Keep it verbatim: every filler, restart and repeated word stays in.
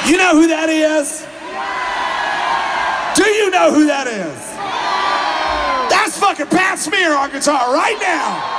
You know who that is? Do you know who that is? That's fucking Pat Smear on guitar right now.